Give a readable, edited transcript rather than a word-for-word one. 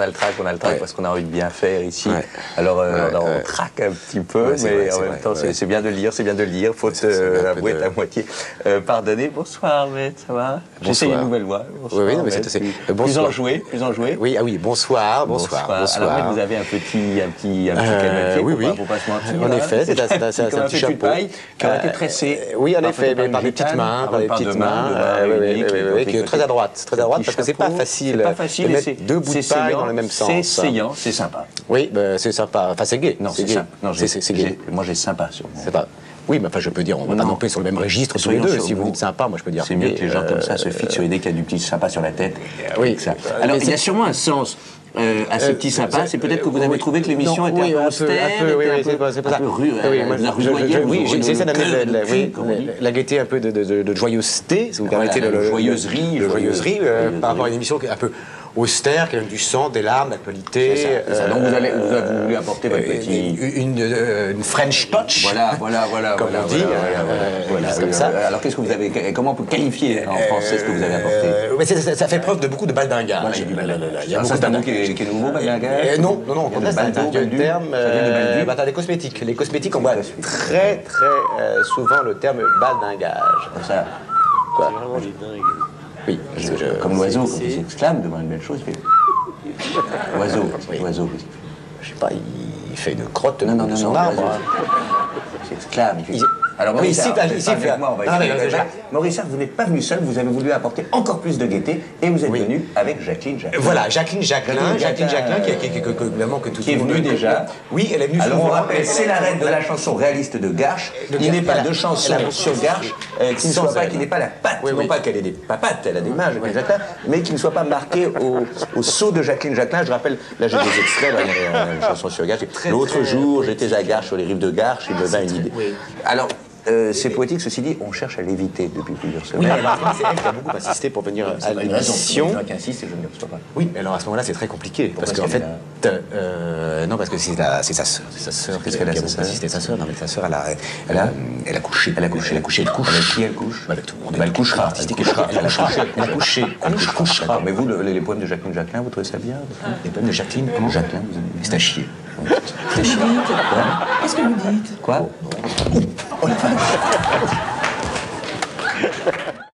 a le trac parce qu'on a envie de bien faire ici. Ouais. Alors on traque un petit peu, mais en même temps c'est bien de lire, faut avouer à moitié. Pardonnez, bonsoir maître, ça va? J'essaie une nouvelle voix. Oui, oui, mais c'est plus enjoué. Oui, ah oui, bonsoir. Alors maître, vous avez un petit canapé, oui. pour pas se mentir. En effet, c'est un petit chapeau qui aurait été tressé. Oui, en effet, mais par des petites mains, qui est très à droite, parce que c'est pas facile de mettre deux bouts de paille dans le même sens. C'est saillant, c'est sympa. Oui, c'est sympa. Enfin, c'est gai. Non, c'est gay. C'est gay. Moi, j'ai sympa sur moi. C'est pas. Oui, mais enfin, je peux dire, on va pas non plus sur le même registre tous les deux. Si vous dites sympa, moi, je peux dire. C'est mieux que les gens comme ça se fixent sur l'idée qu'il y a du petit sympa sur la tête. Oui. Alors, il y a sûrement un sens à ce petit sympa. C'est peut-être que vous avez trouvé que l'émission était un peu austère. Oui, c'est pas ça. Oui, j'essaie d'amener la gaieté, un peu de joyeuseté, si vous permettez. De joyeuserie. Par rapport à une émission qui est un peu austère, qui a du sang, des larmes, de la qualité. Donc vous voulez apporter votre petit... Une French touch. Voilà. Comme on dit. Voilà, comme ça. Alors qu'est-ce que vous avez... Comment on peut qualifier en français ce que vous avez apporté? Ça fait preuve de beaucoup de baldingage. Il y a beaucoup de mot qui est nouveau, baldingage? Non, c'est un vieux terme. Les cosmétiques. Les cosmétiques, on voit très souvent le terme baldingage. Comme ça. Quoi? Oui, comme l'oiseau, quand il s'exclame devant une belle chose, il fait... L'oiseau. Je sais pas, il fait une crotte de son arbre. Il s'exclame, il fait... Alors Maurice, Maurice, vous n'êtes pas venu seul, vous avez voulu apporter encore plus de gaieté et vous êtes venu avec Jacqueline Jacquelin. Voilà, Jacqueline Jacquelin qui est venue déjà. Oui, elle est venue souvent. Alors on rappelle, c'est la reine de la chanson réaliste de Garches. Il n'est pas de chanson sur Garches qui n'ait pas la patte. Non pas qu'elle ait des papates, elle a des mains, Jacqueline Jacquelin, mais qui ne soit pas marquée au sceau de Jacqueline Jacquelin. Je rappelle, là j'ai des extraits d'une chanson sur Garches. L'autre jour, j'étais à Garches, sur les rives de Garches, il me vint une idée. Alors, c'est poétique, ceci dit, on cherche à l'éviter depuis plusieurs semaines. Oui, alors c'est elle qui a beaucoup insisté pour venir à l'émission. C'est qui insiste et je ne le reçois pas. Oui, mais alors à ce moment-là, c'est très compliqué. Parce qu'en fait, non, parce que c'est sa sœur. C'est sa sœur. Qu'est-ce qu'elle a, sa sœur? C'est sa sœur. Non, mais sa sœur, elle a couché. Elle couche. Avec qui elle couche? Avec tout le monde. Elle couchera. Elle couchera. Mais vous, les poèmes de Jacqueline Jacquelin, vous trouvez ça bien? Les poèmes de Jacqueline, comment? Jacquelin, c'est à chier. Qu'est-ce que vous dites? Quoi?